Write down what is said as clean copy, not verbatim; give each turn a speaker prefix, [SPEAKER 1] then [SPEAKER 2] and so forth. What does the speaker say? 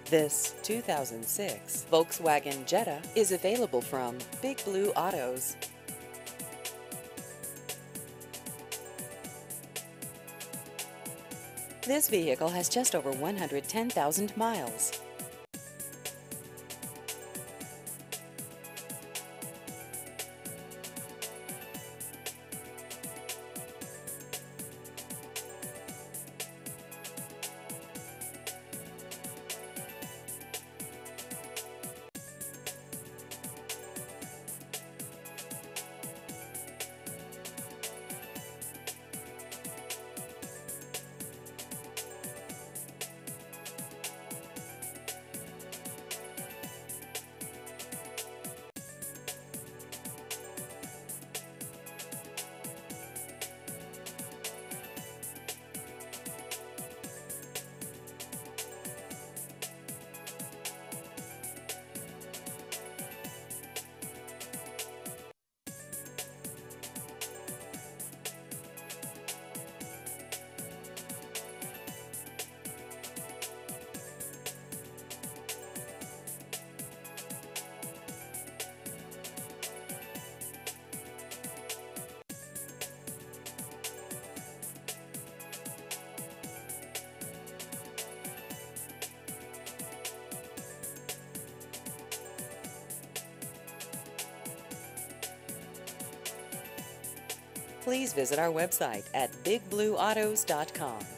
[SPEAKER 1] This 2006 Volkswagen Jetta is available from Big Blue Autos. This vehicle has just over 110,000 miles. Please visit our website at bigblueautos.com.